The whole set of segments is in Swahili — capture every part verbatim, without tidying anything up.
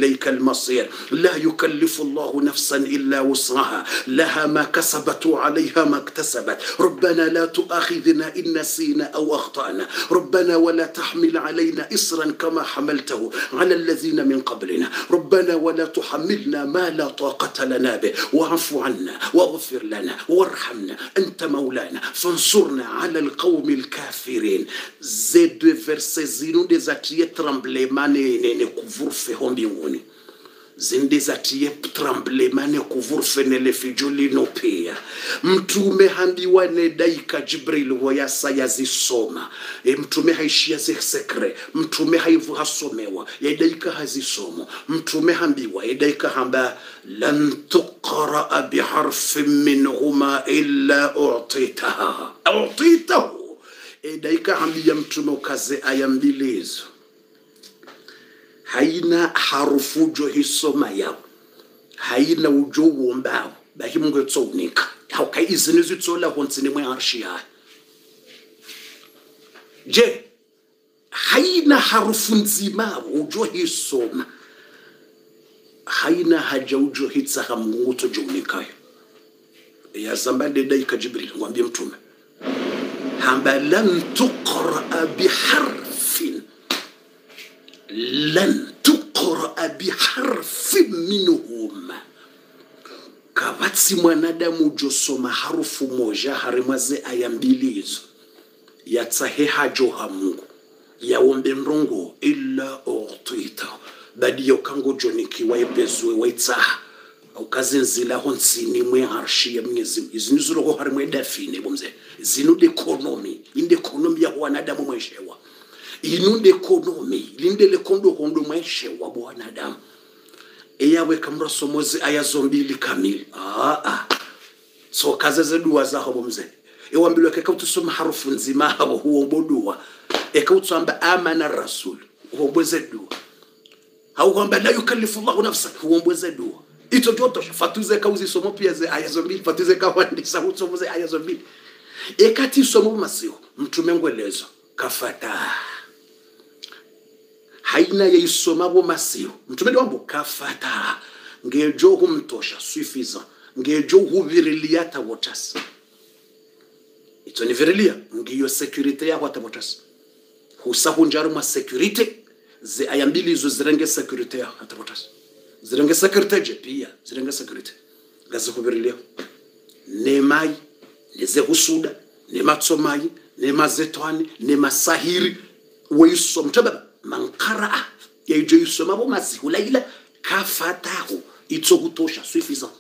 إليك المصير لا يكلف الله نفسا إلا وسعها لها ما كسبت وعليها ما اكتسبت ربنا لا تؤاخذنا إن نسينا أو أخطأنا ربنا ولا تحمل علينا إصرا كما حملته على الذين من قبلنا ربنا ولا تحملنا ما لا طاقة لنا به واعف عنا واغفر لنا وارحمنا أنت مولانا فانصرنا على القوم الكافرين. Ces deux versets zinu des attiers tremblements ne ne couvre-feu hombinguni zindezatie tremblement ne couvre-feu ne le fijuli no pia mtume hambiwa ne daika Jibril wayasa yazisoma e mtume haishia sekre mtume haivu hasomewa ya daika hazisomo mtume hambiwa ya daika hamba lan tuqra bi harfin minhuma illa u'titaha u'titahu e daika hambia mtume kaze aya mbili hizo haina harufu jo hisoma yao haina ujo wombao bahi mungu yotsonika hauka izini zitsola honsini mwe arshia je haina harufu nzima ujo hisoma haina haja ujo hitsa mungu to jonika ya zambande daika Jibril ngwambie mtume hamba lam tuqra bi harfin لن تقرأ بحرف منهما kabati mwanadamu josoma harufu moja harimaze aya mbili hizo yatsaheha joha Mungu yaombe mrongo illa u'tita badi yokango joniki waibezwe waitsaha au kazinzila honsini mwe arshi ya Mwenyezi izinuzuro harimwe dafine bomze zinude economy inde economy ya wanadamu mweshewa inunde economy linde le kondo kondo mweshe wa bwanadamu eyawe kamra somozi aya zombili kamili ah ah so kaza zedua za hobo mze ewambilwe keka utusoma harufu nzima habo huo bodua eka utsamba amana rasul huo bwezedua hau kwamba la yukallifu Allahu nafsan huo bwezedua ito joto fatuze kauzi somo pia ze aya zombili fatuze kawandisa utsomoze aya zombili ekati somo masio mtume ngwelezo kafata haina ya isoma bo masio mtume wambo kafata ngejo humtosha suffisant ngejo huvirilia ta wotas ito ni virilia ngiyo security ya wata wotas husahunjaru ma security ze ayambili zo zirenge security ya wata wotas zirenge security je pia zirenge security gazi huvirilia nemai neze husuda nema tsomai nema zetwani nema sahiri weiso mtababa mankara ya ijo yusoma bo masihu laila kafatahu itso hutosha suffisant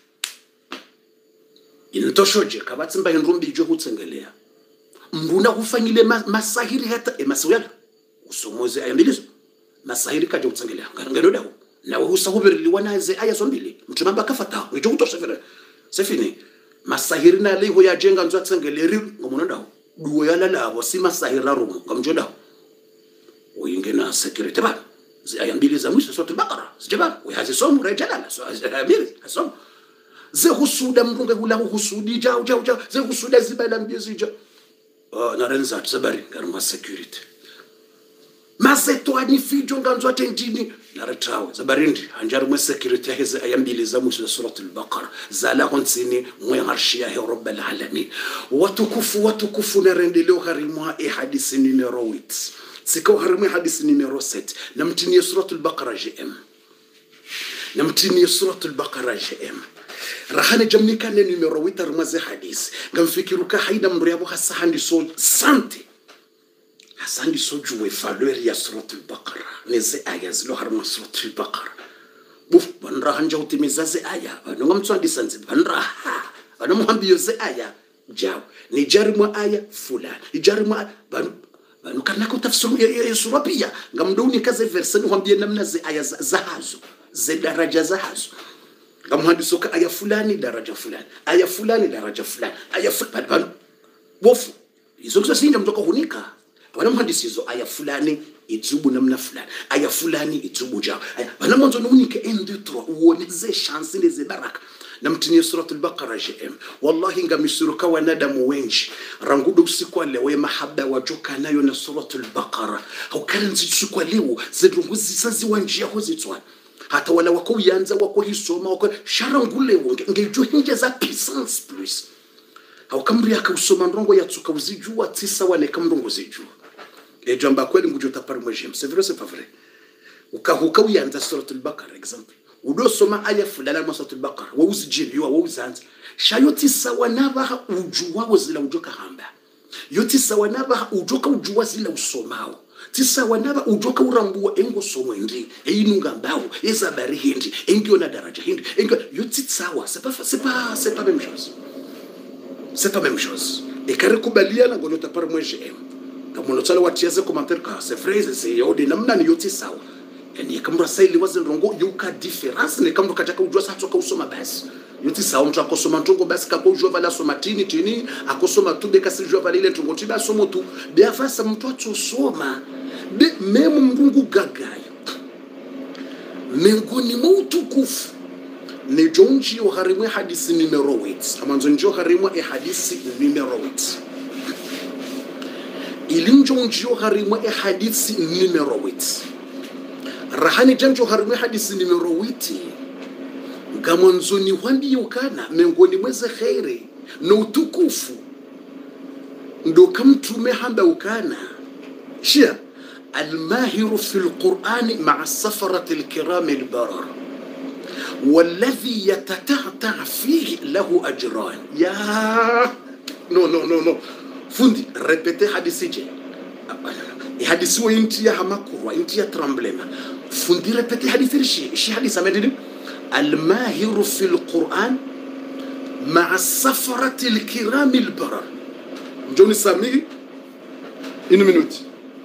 intoshoje kabatsimba indrumbi ijo hutsengelea mbuna kufanyile masahiri hata e masawala usomoze ayambilizo masahiri kaje hutsengelea ngalo dawo nawe usahubirili wanaze aya zombili mtumamba kafatahu ijo hutosha vile sefini masahiri na leho ya jenga nzwa tsengeleri ngomono dawo duwo yala labo si masahira rumo ngamjodawo وينجنا سكرتي بقى زي ايام بيلي زي موسى صوت البقره سجبا وهذه صوم رجاله امير صوم زي حسود مغه ولا حسودي جاو جاو جاو زي حسود زباله مبيزي جا اه نارنزات زبري غير سكيورتي ما زيتواني في جونغانزو تنديني نارتاو زبريندي انجار مو سكيورتي هذه ايام بيلي زي موسى سوره البقره زالا هونسيني مو عرشيا يا رب العالمين وتكفوا وتكفوا نرندلو غريموا اي حديث نيرويت سكو هرمي حديث نيميرو سبعة نمتني سورة البقرة جي ام نمتني سورة البقرة جي ام رحنا جمني كان نيميرو ويتر مزي حديث كان فكرك حيدا مريابو حسان دي سو سانتي حسان دي سو جوي فالور يا سورة البقرة نزي آية زلو هرم سورة البقرة بوف بنرا هنجاو تميزازي آية نغم تسوان دي سنزي بنرا أنا مهمبيو زي آية جاو نجاري مو آية فلان نجاري مو آية بانو banu kana kutafsiru ya sura pia ngamdoni kaze verse nikwambie namna ze aya zahazo ze daraja zahazo ngamhandisoka aya fulani daraja fulani aya fulani daraja fulani aya fulani bofu hizo kisa sinja mtoka hunika bana mhandisi hizo aya fulani izubu namna fulani aya fulani izubu jao bana mwanzo unike enditro uoneze chance ndeze baraka namtinie suratul baqara jm wallahi ngamisuruka wanadamu wengi rangudo usiku leo mahaba wajoka nayo na suratul baqara au karanzi usiku leo zidunguzi sazi wanjia hozitwa hata wala wako yanza wako hisoma wako sharangule wonge ngejo hinje za puissance plus au kamri akausoma ndongo yatsuka uzijua tisa wane kamndongo zijua ejo amba kweli ngujo tapari mwejem c'est vrai c'est pas vrai ukahuka uyanza suratul baqara example udo soma aya fulana ma suratul baqara wa uzijiliwa wa uzanza shayoti sawa naba ujua wazila ujoka hamba yoti sawa naba ujoka ujua zila usomao tisa wanaba ujoka urambua engo somo ndi einunga mbao ezabari hindi engio na daraja hindi engio yoti sawa c'est pas c'est pas c'est pas même chose c'est pas même chose et kare kubaliana ngolota par moi j'aime kama unataka watiaze commentaire ka c'est vrai c'est yodi namna ni yoti sawa yani kama rasaili wazi rongo yuka difference ni kama ukataka ujua sasa toka usoma basi yoti sawa mtu akosoma ntongo basi kako ujua vala soma tini tini akosoma tu de kasi ujua vala ile ntongo tiba somo tu bia fasa mtu atusoma de memu mrungu gagayo mengoni mautukufu ni jonji yo harimwe hadisi numero eight amanzo njo harimwe e hadisi numero eight ilinjonji yo harimwe e hadisi numero eight rahani janjo harimwe hadisi numero eight gamonzo ni wandi yukana mengoni mweze khairi no utukufu ndo kamtume hamba ukana shia الماهر في القرآن مع السفرة الكرام البرر والذي يتتعتع فيه له أجران يا نو نو نو نو فندي ريبيتي حديثي جي حديثي وانتي يا همكو وانتي يا ترامبلما فندي ريبيتي حديثي شي شي حديث أمدين الماهر في القرآن مع السفرة الكرام البرر جوني سامي إنو منوتي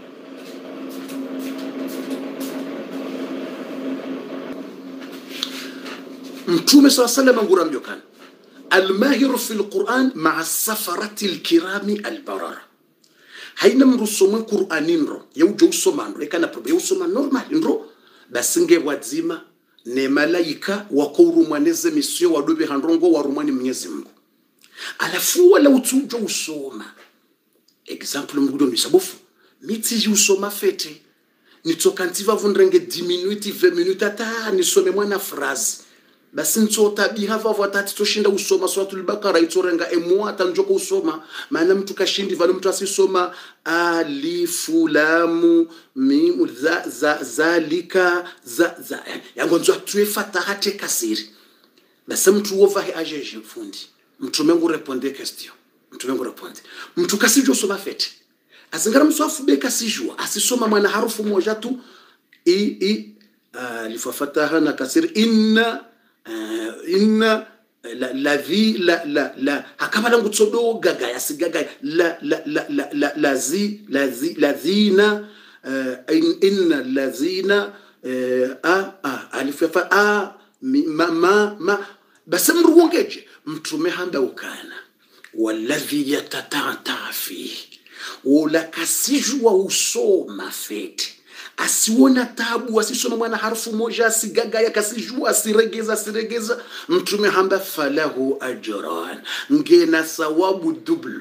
متومه صلى الله عليه وسلم غورام يوكان الماهر في القرآن مع السفرة الكرام البرر هينا مرسوم القرآن رو يوجو سومان رو كان بروبيو سومان نورمال نرو بس نجي وادزيما نملايكا وكورو maneze mission wadobe handrongo wa rumani Mwenyezi Mungu alafu wala utujo usoma example mgudo ni sabofu miti usoma fete nitokantiva vundrenge dix minutes vingt minutes ata nisome mwana phrase basi nsota bihava watati toshinda usoma suratul baqara itorenga emwa tanjoko usoma maana mtu kashindi vale mtu asisoma alif lam mim za za zalika za za yango nzo atue fataha te kasiri basi mtu over ajeje fundi mtu mengu répondre question mtu mengu répondre mtu kasijo soma fete azingara mswafu be kasijua asisoma mwana harufu moja tu i i alif fataha na kasiri inna Uh, inna la la vi la la la hakabala ngutsodo gaga yasigaga la la la la la la zi la zi la zina uh, in, inna lazina uh, a a alifa a ma ma, ma. basamru wongeje mtume hamba ukana waladhi yatatata fi wala kasijwa usoma fete asiona tabu asisoma mwana harfu moja asigaga yakasijua asiregeza asiregeza mtume hamba falahu ajran ngena thawabu double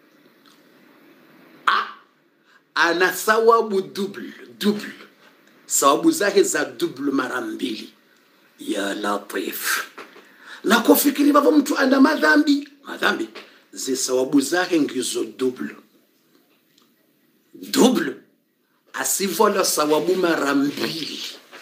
ah ana thawabu double double thawabu zake za double mara mbili ya latif na kufikiri baba mtu ana madhambi madhambi zi thawabu zake ngizo double double asivola sawabu mara mbili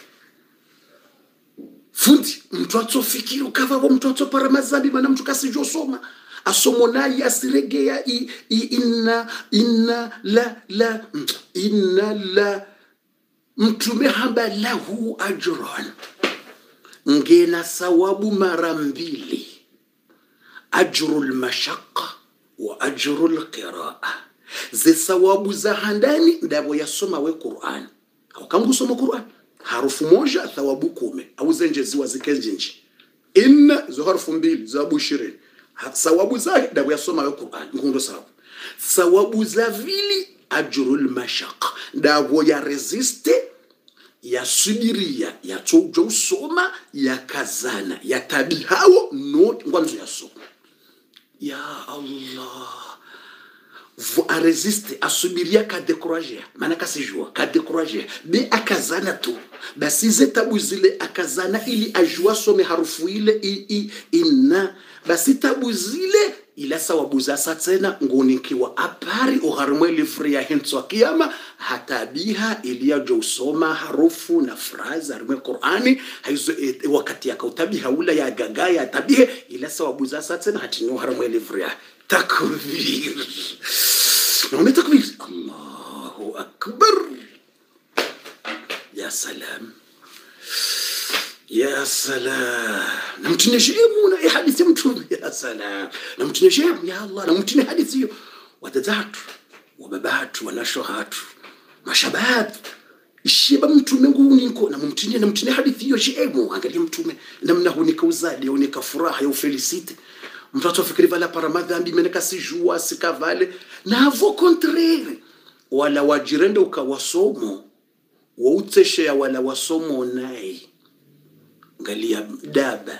fundi mtu atofikiri ukava mtu atopara mazambi maana mtu kasijua soma asomonai asiregea i, i inna inna la la inna la mtume hamba lahu ajran ngena sawabu mara mbili ajrul mashaqqa wa ajrul qira'a ze sawabu za handani ndabo yasoma we Qur'an au kama usoma Qur'an harufu moja thawabu kumi au zenje ziwa zikenjinji inna zo harufu mbili zawabu ishirini sawabu zake ndabo yasoma we Qur'an ngundo sababu sawabu za vili ajrul mashaq ndabo ya resiste ya subiria ya tojo usoma ya kazana ya tabihao not ngwanzo yasoma ya Allah a resiste asubiria ka décourager maana kasijua ka décourager be akazana tu basi zetabu zile akazana ili ajua some harufu ile i, i, inna basi tabu zile ila sawabu za tena ngunikiwa apari uharumwe livre ya hentwa kiyama hatabiha ili ajo usoma harufu na fraza harumwe Qur'ani haizo e, wakati ya kautabiha ula ya gagaya tabihe ila sawabu za tena hatino harumwe livre ya takbir نعم تكبير الله أكبر يا سلام يا سلام نمتنجيمون أي حديث يمتون يا سلام نمتنجيم يا الله نمتنجي حديثي وتزعت وببات ونشهات ما شباب الشيبة mtume nguni niko na mumtinie na mtinie hadithi hiyo shemu angalia mtume namna hunika uzadi hunika furaha ya felicite mtoto fikiri vala para madhambi meneka sijua sikavale na avo contraire wala wajirende ukawasomo wauteshe ya wala wasomo nai ngalia daba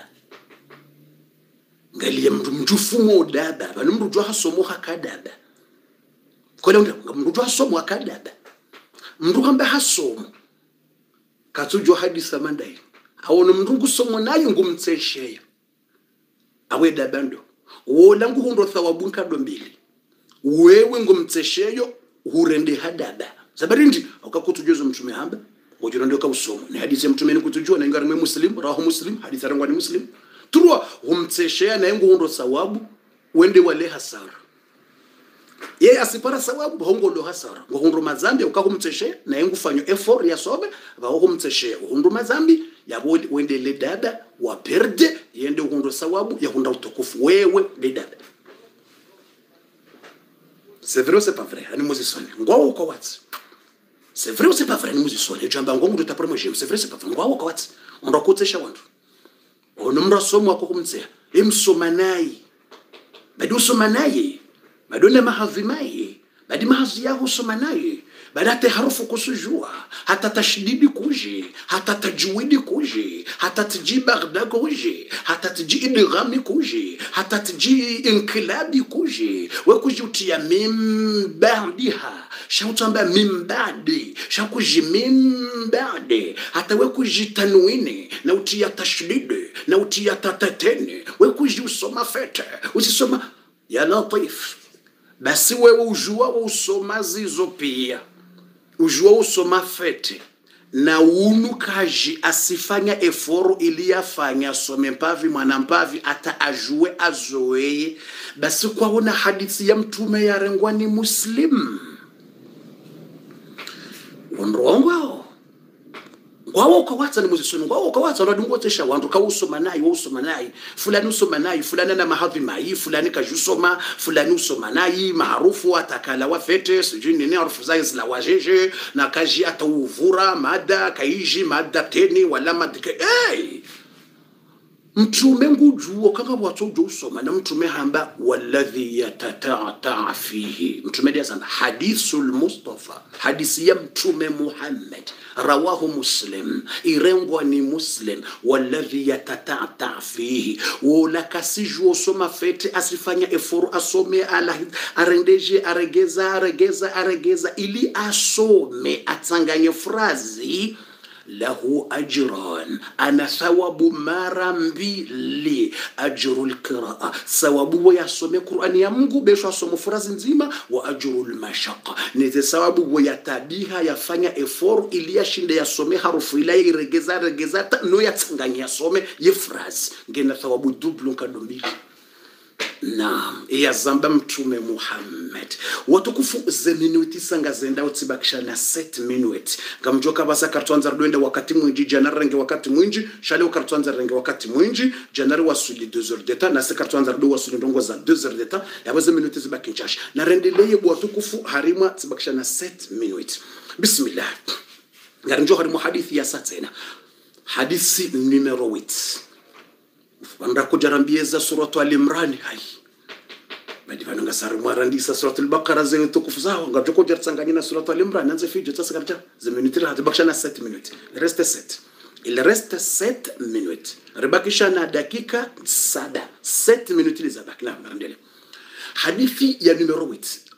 ngalia mjufumo daba bali mrujwa hasomo hakadaba kola mrujwa hasomo hakadaba mrugamba hasomo katujwa hadisa mandai awona mrungu somo nayo ngumteshe awe dabando wola nguhundo thawabu nkado mbili wewe ngumtesheyo hurende hadaba sabarindi akakutujuza mtume hamba wajirande ka usomo ni hadithi ya mtume ni kutujua na ingari muslim rahu muslim hadithi rangwa ni muslim turwa humtesheya na nguhundo thawabu wende wale hasara yeye asipara thawabu hongo lo hasara nguhundo mazambi ukakumtesheya na ngufanyo effort ya sobe ba humtesheya nguhundo mazambi yabo wende le dada wa perde yende nguhundo thawabu ya hunda utukufu wewe le dada. C'est vrai ou c'est pas vrai? Ani muzisone ngwawo ko watsi. C'est vrai ou c'est pas vrai? Ani muzisone jamba ngongo ndo tapara mojemu. C'est vrai c'est pas vrai? Ngwawo ko watsi. Ondakutesha wantu. Ono mrasomo wako kumtseya. Emsomanai. Bado somanai. Bado na mahadhimai. Badi mahadhi yako somanai. Badate harufu kusujua. Hata tashdidi kuji. Hata tajwidi kuji. Hata tji bagda kuji. Hata tji idghami kuji. Hata tji inqilabi kuji. We kuji utia mim ba'diha. Shautamba mim ba'di. Shakuji mim ba'di. Hata we kuji tanwini. Na utia tashdidi. Na utia tatateni. We kuji usoma fete. Usisoma ya latif. Basi wewe ujua usoma zizo pia. Ujua usoma fete. Na unu kaji asifanya eforo ili afanya some mpavi mwanampavi ata ajue azoeye. Basi kwa una hadithi ya mtume ya rengwa ni muslim. Unrongwao. Ngwawo kwa wata ni muzisoni. Ngwawo kwa wata unadungu otesha wandu. Kwa usoma nai, usoma nai. Fulani usoma nai, fulani na mahadhi mai. Fulani kajusoma, fulani usoma nai. Maarufu atakala wa fete. Sijui nini arufu zai zila wajeje. Na kaji ata uvura, mada, kaiji, mada teni, wala madike. Hey! Mtume ngujuo kama watu ujo usoma. Na mtume hamba waladhi yatata'ata fihi. Mtume dia samba hadithul Mustafa. Hadithi ya mtume Muhammad. Rawahu Muslim. Irengwa ni Muslim. Waladhi yatata'ata fihi. Wola kasiju usoma fete asifanya eforo asome ala arendeje aregeza aregeza aregeza ili asome atanganye frazi له أجران أنا ثواب مرامبي لي أجر القراءة ثواب ويسمى القرآن يا مungu بيشو أسمى فراز نزيمة وأجر المشقة نزي ثواب ويتابيها يفanya effort ili yashinde yasome harufu ila iregeza regeza no yatsanganya yasome yefrazi ngena thawabu double kadombili. Naam, ya zamba mtume Muhammad. Watukufu ze minuti sanga zenda utibakisha na sept minutes. Kamjoka basa kartuanza rwende wakati mwinji janari renge wakati mwinji. Shale kartuanza renge wakati mwinji. Janari wasuli deux heures d'etat. Na se kartuanza rwende wasuli ndongo za deux heures d'etat. Ya baze minuti zibakinchash. Na rendeleye watukufu harima tibakisha na sept minutes. Bismillah. Ngarinjo harimu hadithi ya satena. Hadithi numero eight. Wanda kujarambieza suratu al-Imran hai. Badi vananga saru marandisa suratu al-Baqara zenu tukufu zao ngajoko jartsanganyina suratu al-Imran nanze fijo tsasa karja zeminutira hatibakishana sept minutes. Le reste sept. Il reste sept minutes. Ribakishana dakika saba. sept minutes lizabaki na mrandele. Hadithi ya numero eight.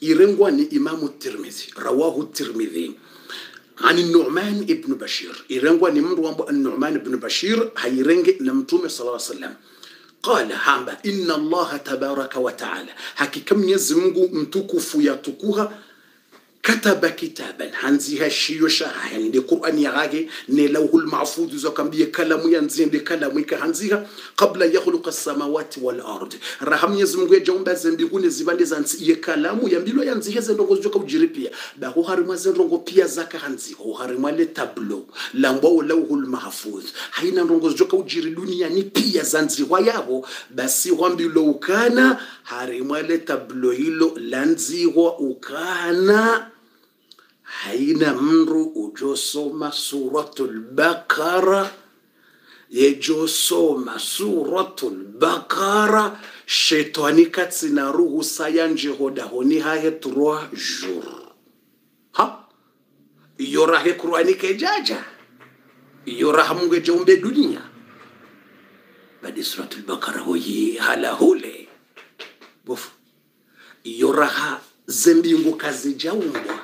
irengwa ni Imamu Tirmidhi, rawahu Tirmidhi عن النعمان ابن بشير يرنغوا نمروا النعمان ابن بشير هيرنج نمتوم صلى الله عليه وسلم قال هامبا إن الله تبارك وتعالى هكي كم يزمغو متكفو يتكوها كتب كتابا هنزيها الشيوشا يعني دي قرآن يغاقي نلوه المعفوض زو كان بيه كلام ينزين دي كلام يكهنزيها قبل يخلق السماوات والأرض رحم يزمغو يجون بازن بيقون الزبان دي زانس يكلام ينبيلو ينزيها زنرغو زوكا وجريبيا باقو هارما زنرغو بيا زاكا هنزيها وهارما لتابلو لنبو لوه المحفوظ حينا نرغو زوكا وجريلوني يعني بيا زانزي ويابو بسي وانبيلو كان هارما لتابلو هيلو لنزيغو وكان haina mru ujosoma suratul Baqara yejosoma suratul Baqara shetani katsina ruhu sayanje hoda honi hahe trois jours ha yora he Qur'ani kejaja yora hamunge jombe dunia badi suratul Baqara hoyi hala hule bofu yora ha zembingu kazi jaumbwa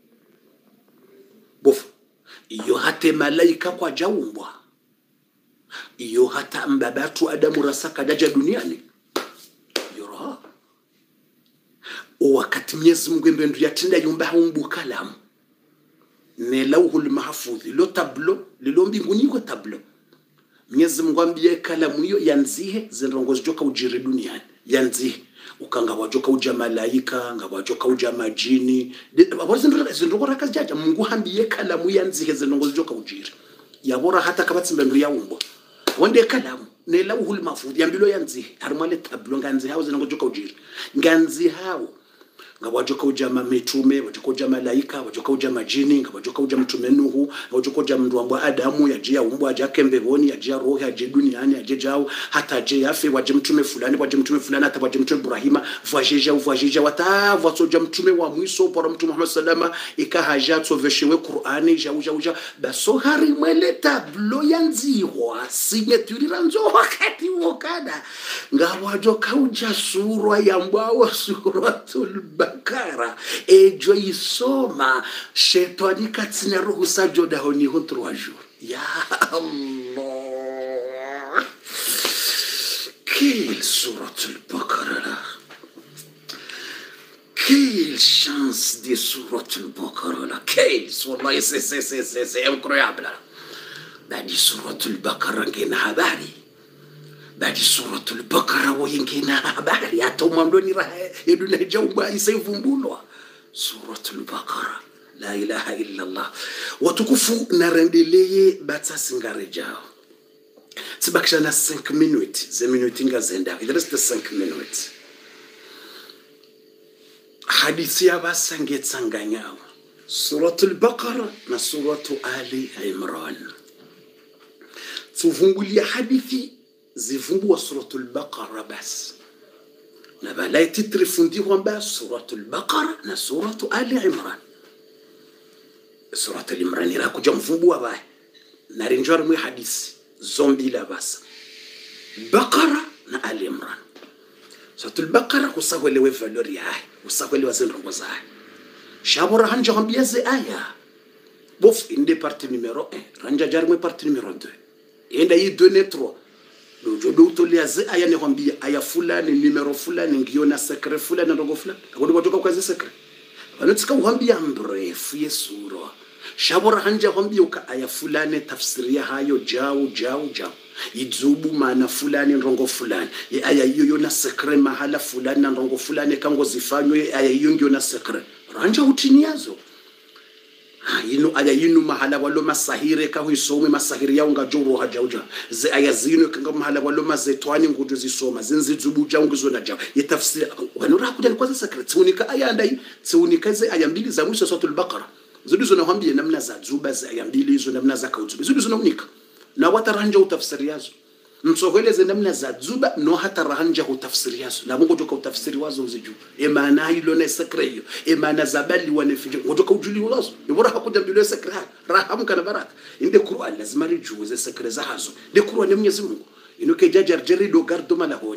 bofu iyo hate malaika kwa jaumbwa iyo hata mbabatu Adamu rasaka daja duniani yoro wakati Mwenyezi Mungu mbendu yatinda yumba humbu kalamu ne lauhul mahfudh lo tablo lilo mbinguni ko tablo Mwenyezi Mungu ambiye kalamu hiyo yanzihe zinrongozi joka ujiri duniani yanzihe ukanga wajoka uja malaika ngawajoka uja majini abazindura zindura kajaja Mungu hambiye kalamu yanzihe zinongozi joka ujiri yabora hata kabatsimbe ndu yaumbo wonde kalamu ne lauhul mahfudh yambilo yanzihe harmale tablo nganzi hawo zinongozi joka ujiri nganzi hawo ngawajoka uja mitume wajoka uja malaika wajoka uja majini ngawajoka uja mtume Nuhu wajoka uja mndu wa Adamu yajia umbo ajake mbevoni yajia roho yaje duniani yaje jao hata je yafe waje mtume fulani waje mtume fulani hata waje mtume Ibrahima vajeja uvajeja wata vasoja mtume wa mwiso para mtume Muhammad sallama ikahaja tsoveshewe Qur'ani jau jau jau baso hari mwele tablo yanziwa signature ranzo wakati wokada ngawajoka uja sura yambwa suratul Baqara ejo isoma shetani katsina ruhu sajo da honi ho trois jours ya Allah quelle suratul Baqara là quelle chance de suratul Baqara là quelle wallahi c'est c'est c'est c'est incroyable badi suratul Baqara ngena habari badi suratul Baqara wingina habari atomwandoni raha yeduna jauba isevumbulo suratul Baqara la ilaha illa Allah watukufu narendeleye batasingare jao sibakisha na cinq minutes ze minutes ngazenda il reste cinq minutes hadithi ya basangetsanganyao suratul Baqara na suratu Ali Imran tuvumbulia hadithi zivumbu suratul Baqara bas na balai titri fundi kwamba suratul Baqara na suratu Ali Imran suratul Imran ira kuja mvumbu wa na rinjora mu hadisi zombi la bas Baqara na Ali Imran suratul Baqara kusawelewe valori yae kusawelewe zinrongo zae shabura hanja hambiaze aya bof inde partie numéro un ranja jarme partie numéro deux enda yi deux trois jodo utolia ze aya ne kwambia aya fulani numero fulani ngiona secret fulani ndogo fulani akodi watoka kwa ze secret wanatika kwambia mrefu yesura shabora hanja kwambia uka aya fulani tafsiria hayo jao jao jao izubu maana fulani ndongo fulani ye aya hiyo yona secret mahala fulani na ndongo fulani kango zifanywe aya hiyo ngiona secret ranja utiniazo yinu aya yinu mahala walo masahire ka huisome masahiri yao ngajoro hajauja ze aya zinu kanga mahala walo mazetwani ngujo zisoma zinzizubuja ngizona jao yetafsiri wanura kuja kwa secret unika aya ndai unika ze aya mbili za mwisho suratul Baqara zidizo na hambia namna za zuba za aya mbili hizo namna za kauzuba zidizo na unika na wataranja utafsiri yazo msogeleze namna za zuba no hata rahanja utafsiri yazo na mungu joka utafsiri wazo uziju e maana hilo na secret hiyo e maana zabali wanefije ngotoka ujuli wazo ibora hakuja mbilo secret rahamu kana baraka inde Qur'an lazima rijuze secret za hazo de Qur'an Mwenyezi Mungu inuke jajar jerido gardo malahoni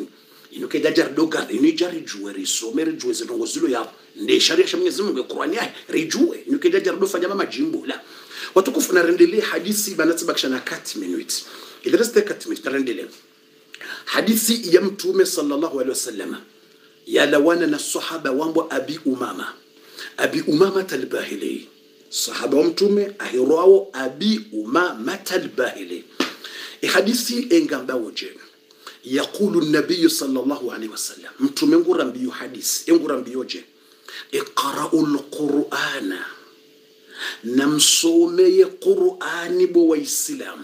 inuke dajar doga ini jari juwe risome rijue zilongo zilo ya nde sharia ya Mwenyezi Mungu Qur'ani yake rijue inuke dajar do fanya mama jimbo la watukufu na rendelee hadithi banatibakisha na kati minutes idraste kati minutes rendelee hadithi ya mtume sallallahu alaihi wasallam ya lawana na sahaba wambo Abi Umama Abi Umama al-Bahili sahaba wa mtume ahirwao Abi Umama al-Bahili hadithi engamba woje يقول النبي صلى الله عليه وسلم متوم ngurambio بيو حديث ngurambio je اقرأوا القرآن نمسومي قرآن بو الإسلام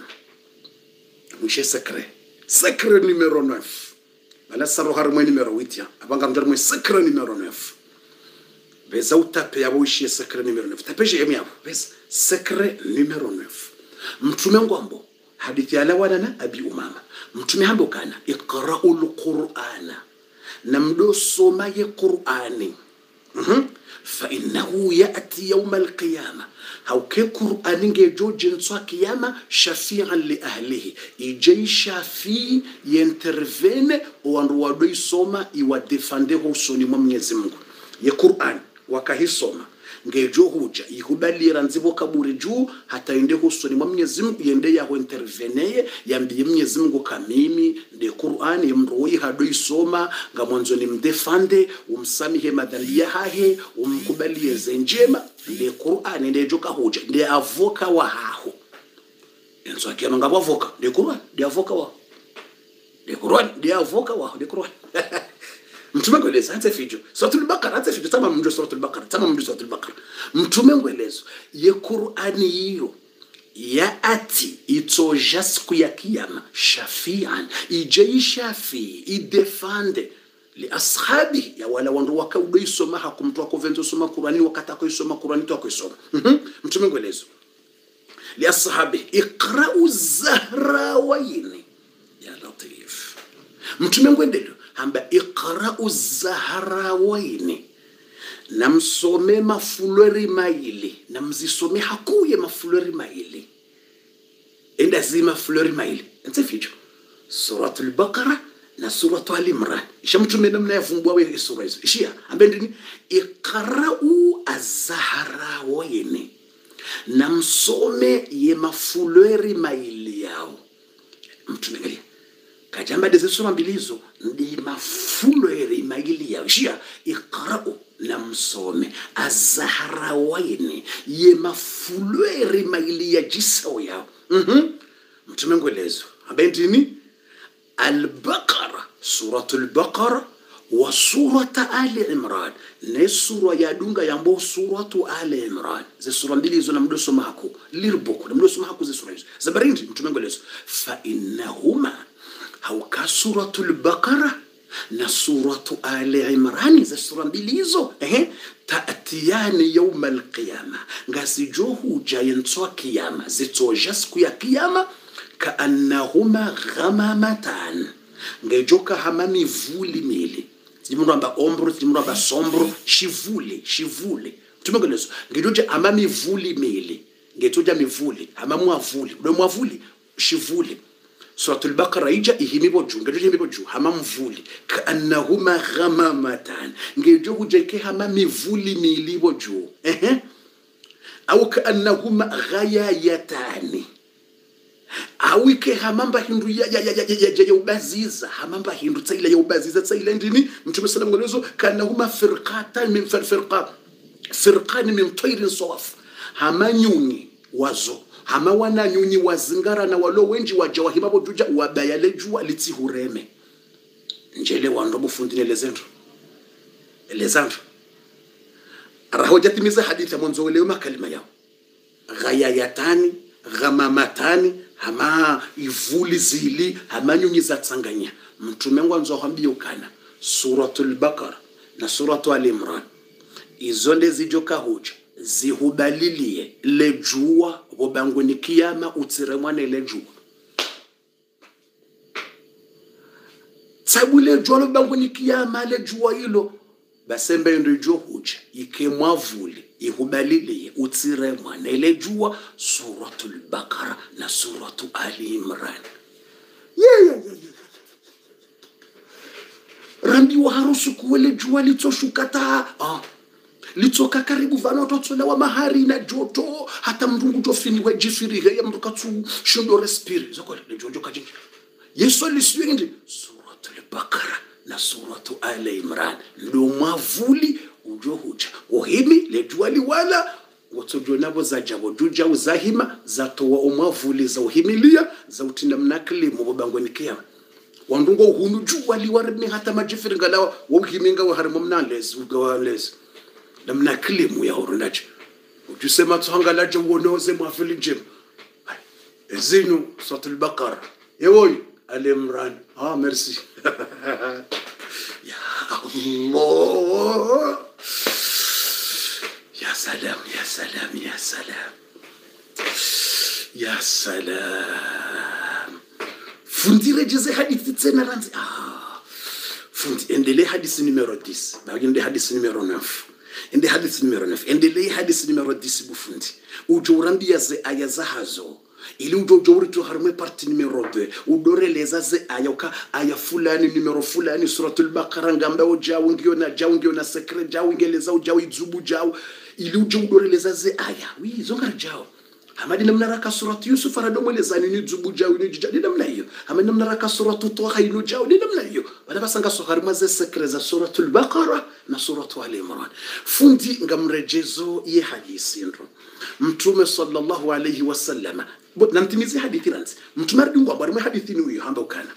مش سكر سكر نمرو نف بلا سرو هرمي نمرو ويتيا ابانغام درمي سكر نمرو نف بزاو تابي ابو شي سكر نمرو نف تابي يميا بس سكر نمرو نف متوم ngwambo hadithi ala wana Abi Umama mtume hambo kana iqra'ul qur'ana namdo soma ye qur'ani mhm fa innahu ya'ti yawm al-qiyamah hauke qur'ani ngejoje nswa kiyama shafi'an li ahlihi ijai shafi yentervene wandu wadoi soma iwa defende husoni mwa Mwenyezi Mungu ye qur'ani wakahisoma ngejo huja ihubalira nzibo kaburi juu hata ende husoni mwa Mwenyezi Mungu yende yaho interveneye yambiye Mwenyezi Mungu kamimi de Qur'ani mroi hadoi soma ngamonzo ni mdefande umsamihe madhali yahe umkubalie zenjema de Qur'ani de joka huja de avoka wa haho enzo akema ngabo avoka de Qur'ani de avoka wa de Qur'ani de avoka wa de Qur'ani mtume ngwelezo hata fijo suratul baqara hata fijo tama mjo suratul baqara tama mjo suratul baqara mtume ngwelezo ye Qur'ani hiyo ya ati itoja siku ya kiyama shafi'an ijei shafi idefande li ashabi ya wala wandu wakaudoi soma hakumtu akovento soma Qur'ani wakata ko soma Qur'ani to ko soma mtume ngwelezo li ashabi iqra'u zahrawaini ya latif mtume ngwendelo hamba iqra'u zahrawaini namsome mafulori maili namzisome hakuye mafulori maili enda zima fulori maili ntaficho suratul baqara na suratul al-imran ishamtume namna yavumbwa we sura hizo ishia ambendini iqra'u az-zahrawaini namsome ye mafulori maili yao mtume ngali kajamba de sura mbilizo ndi mafulori maili yao ishia iqra'u namsome az-zahrawaini ye mafulori maili ya jisao yao mhm mtume ngwelezo abendini al-baqara suratul baqara wa surata ali imran ne sura ya dunga yambo suratu ali imran ze sura mbili hizo namdo soma hako lirbuku namdo soma hako ze sura hizo zabarindi mtume ngwelezo fa innahuma hauka suratul baqara na suratu ali imran za sura mbili hizo eh taatiyani yawm alqiyama ngasijohu jayentwa kiyama zitoja siku ya kiyama kaannahuma ghamamatan ngejoka hamami vuli mili timuramba ombro timuramba sombro shivuli shivuli tumengelezo ngejoja amami vuli mili ngetoja mivuli amamu avuli ndo mwavuli shivuli suratul baqara ija ihimibo juu ngejoja ihimibo juu hamamvuli kaannahuma ghamamatan ngejoja jeke hamami vuli mili bo juu ehe au kaannahuma ghayayatani awike hamamba hindu ya ya ya ya ya ubaziza hamamba hindu tsaila ya ubaziza tsaila ndini mtume sallallahu alayhi wasallam kana huma firqatan min firqa firqan min tayrin sawaf hamanyuni wazo hama wana nyunyi wazingara na walo wenji wajawa himabo juja wabayale jua litihureme njele wando bufundine lezendo lezando arahojatimiza hadithi mwanzo leo makalima yao ghayayatani ghamamamatani hama ivuli zili hamanyunyi za tsanganya mtume ngwanzo kwambia ukana suratul baqara na suratul al-imran izonde zijoka hoja zihubalilie le jua bobangweni kiyama utsiremwane le jua tsabule jua bobangweni kiyama le jua hilo basembe ndo jua hoja ikemwavuli ihubalilie utsiremwane le jua suratul baqara na suratul ali imran yeah yeah yeah urambi wa harusi kuwele jua litsoshukata ah litsoka karibu vana watotola wa mahari na joto hata mrungu tofini wa jifiri ya mruka tu shindo respire zoko le jojo kaji Yesu aliswindi suratul Bakara na suratu Ali Imran ndo mavuli ujohuja ohimi le jua liwala watojo nabo za jabo juja uzahima za towa umavuli za uhimilia za utinda mnakli mu bangoni kiyama wandungo hunu jua liwarmi hata majifiri ngalawa wohiminga wa harimo mnalezi ugawalezi namna klimu ya urunaje ujusema tuhangalaje uonoze mwafili jim zinu suratul Baqara yewoy Ali Imran ah merci ya Allah ya salam ya salam ya salam ya salam fundire jeze hadithi tena ranzi ah fundi endele hadithi numero dix baginde hadithi numero neuf ende hadithi numero neuf endele hadithi numero dix bufundi ujorambia ze aya za hazo ili ujojori tu harme parti numero deux udoreleza ze aya uka aya fulani numero fulani suratul Baqara ngamba ujao ngio na jao ngio na secret jao ngeleza ujao izubu jao ili ujodoreleza ze aya wi zonga jao hamadi namna raka suratu Yusuf aradomweleza ni izubu jao ni jijadi namna hiyo hamadi namna raka suratu Taha ino jao ni namna hiyo wala basanga soharma ze secret za suratul Baqara na suratu Ali Imran fundi ngamrejezo ye hadithi ndo mtume sallallahu alayhi wasallam namtimizi hadithi ranzi mtume ardungu abari hadithi ni huyo hamba ukana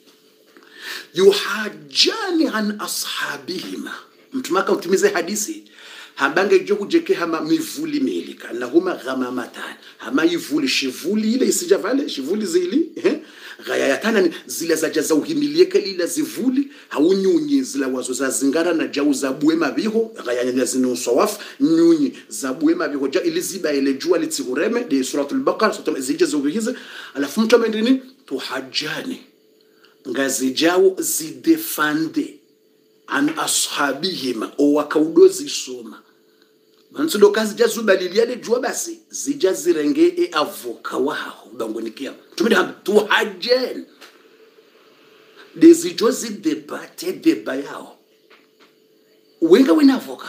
yuhajjani an ashabihima mtume akamtimiza hadithi habange joku jeke hama mivuli melika na huma ghamamatan hama yivuli shivuli ile isijavale shivuli zili eh gayayatana zile za jaza uhimilieka lila zivuli haunyunyi zila wazo za zingara na jau za buema biho gayanya zinu sawaf nyunyi za buema biho ja iliziba ile jua litihureme de suratul Baqara suratul zije zobihize alafu mtu amendini tuhajjani ngazi jao zidefande an ashabihima o wakaudozi soma mansudo kazi jazuba liliale jua basi zijazirenge e avoka wao bangonikia tumida tuhajjen des jozi debate deba yao wenga wena avoka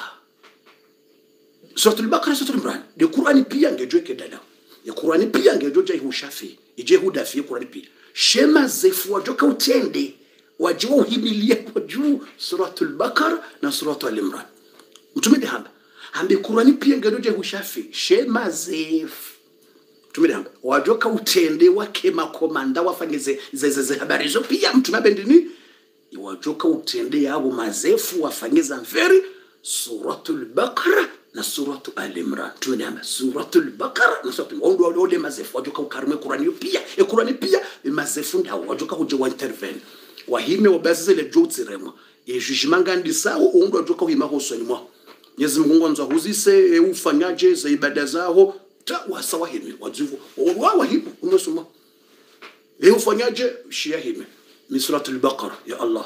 suratul Baqara suratul Imran de Qur'ani pia ngejo kedala ya Qur'ani pia ngejo jai hushafi ije hudafi Qur'ani pia shema zefu wajoka utende wajua uhimilia kwa juu suratul Baqara na suratul Ali Imran mtumide hamba hambi Qur'ani pia ngedoje hushafi shema zef tumide hamba wajoka utende wake makomanda wafanyeze zeze habari zo pia mtume bendini wajoka utende yao mazefu wafanyeza mferi suratul Baqara na suratul Ali Imran tumide hamba suratul Baqara na suratul ondo wale mazefu wajoka ukarme Qur'ani pia e Qur'ani pia mazefu ndio wajoka huje wa intervene wahime wabazize le jotsi remo e jugement ngandi sawo ondo ajoka hima hosoni mwa Mwenyezi Mungu anza huzise ufanyaje za ibada zao ta wasawa hime wajivu wa hibu unasoma e ufanyaje shia hime min suratul Baqara ya Allah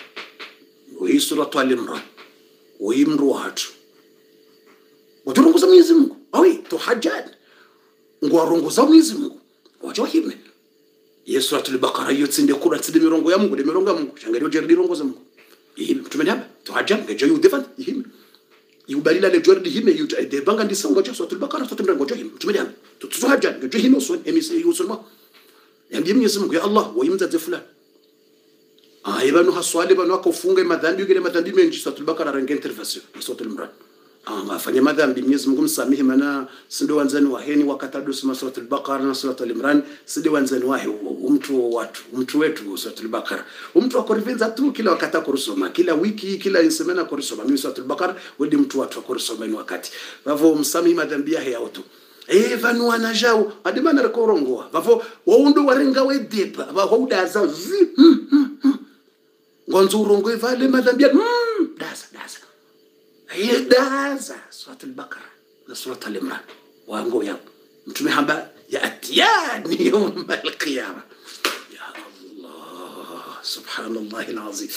wa suratul Ali Imran wa imruhat waturunguza Mwenyezi Mungu awi tuhajjad ngwarongoza Mwenyezi Mungu wajo hime Yesu suratul Baqara yotsinde kura tsinde mirongo ya Mungu de mirongo ya Mungu changario jerdi rongo za Mungu yimi tumenaba tuhajjam ngejo yudefan yimi yubalila le jordi yimi yut de banga ndisango cha suratul Baqara suratul Imran ngojo yimi tumenaba tuhajjam ngejo yimi so emisi yusulma yambi Mwenyezi Mungu ya Allah wa yimza zefula ah ibanu haswali banu akofunga madhambi yule madhambi mengi suratul Baqara range intervention suratul Imran ah afanye madhambi Mwenyezi Mungu msamihi mana sindo wanzani waheni wakatadu suratul Baqara na suratul Imran sindo wanzani wahe mtu watu mtu wetu suratul Baqara mtu akorivenza tu kila wakati akorusoma kila wiki kila semana akorusoma mimi suratul Baqara wedi mtu watu akorusoma ni wakati vavo msamihi madhambi ya yao tu eh vanu wanajao adimana rekorongoa vavo waundo warenga wedepa wauda za zi ngonzo urongo vale madhambi daza daza daza suratul Baqara na suratul Imran wango yao mtume hamba yatiyani yawm al-qiyamah ya Allah subhanallah al-azim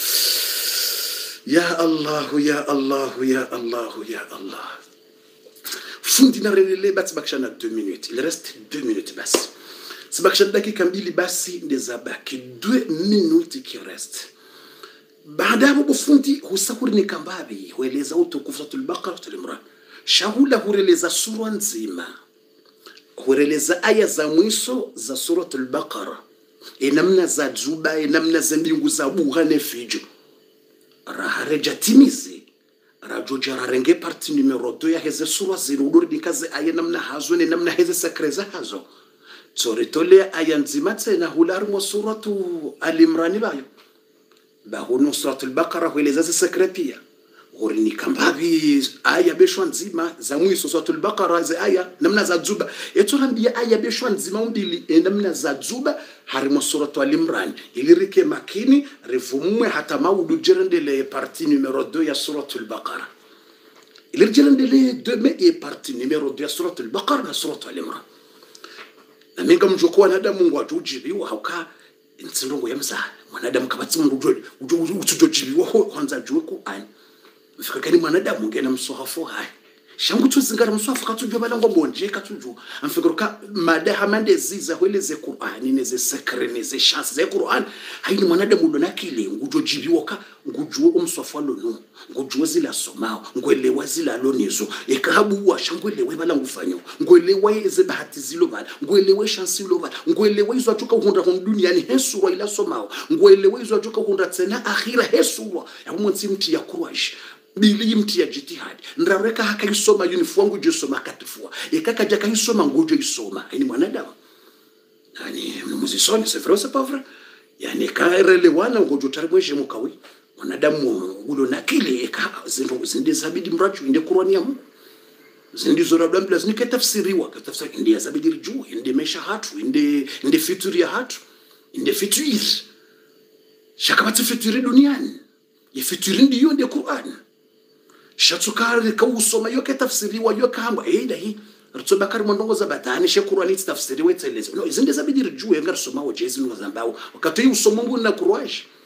ya Allah ya Allah ya Allah ya Allah fundi na relele basi bakshana deux minutes il reste deux minutes basi sibakshana dakika mbili basi ndezabaki deux minutes qui reste baada ya bufundi husahuri ni kambabi hueleza utukufu suratul Baqara suratul Imran shahula hueleza sura nzima hueleza aya za mwisho za suratul Baqara enamna za juba enamna za mbingu za buhane fijo rahareja timizi rajoja rarenge parti numero deux ya heze sura ziruduri dikaze aya namna hazo ne namna heze sakreza hazo tsoritole aya nzima tena hularmo suratu al-Imran bayo bahono suratul Baqara hueleza za sakre pia horini kambabi aya beshwa nzima za mwisho suratul Baqara za aya namna za juba eturambia aya beshwa nzima mbili namna za juba harimo suratu al-Imran ilirike makini revumwe hata maudu jerendele parti numero deux ya suratul Baqara ilirjerendele deux et parti numero deux ya suratul Baqara na suratu al-Imran na minga mjoko wanadamu mungu atujibiwa hauka nsindongo ya mzaa mwanadamu kabatsi mungu ujue utujibiwa kwanza jue ku ani mfikakani mwanadamu ngena msohafo hai shangu tuzingara msohafo katujua balango bonje katujua amfikaruka mada hamande ziza hueleze Qur'ani neze sekre neze chance ze Qur'an haini mwanadamu ndo nakile ngujojibiwa ka ngujue umsohafo lono ngujue zila somao ngwelewa zila lonizo ekahabu wa shangwelewe balango fanyo ngwelewa eze bahati zilo bala ngwelewe chance zilo bala ngwelewa izo atuka hunda hum duniani hesura ila somao ngwelewa izo atuka hunda tena akhira hesura ya mwanzi mti ya courage bili mti ya jitihadi ndareka haka isoma uniform wangu jisoma katifua ekaka jaka isoma ngojo isoma ni mwanadamu yani muzisoni c'est vrai c'est pas vrai yani kairele wana ngojo taribweje mukawi mwanadamu gulo nakile eka zindo zinde zabidi mrachu inde Qur'ani ya Mungu zindi zora bla zinde tafsiriwa tafsiri inde zabidi juu inde mesha hatu inde inde fituri ya hatu inde fituri shakabati fituri duniani ya fituri ndiyo inde Qur'ani shatukari ka usoma yoke tafsiriwa yoke hamba ida hi rutsoba kari mondongo za batani she Qur'ani tafsiriwa tseleze no zinde zabidi juu yenga rusoma wo jezi no zambao wakati usoma mungu na Qur'ani